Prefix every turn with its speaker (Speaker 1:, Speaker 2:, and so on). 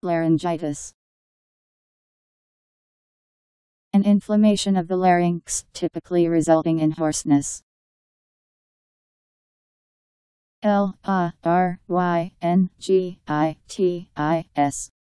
Speaker 1: Laryngitis. An inflammation of the larynx, typically resulting in hoarseness. Laryngitis.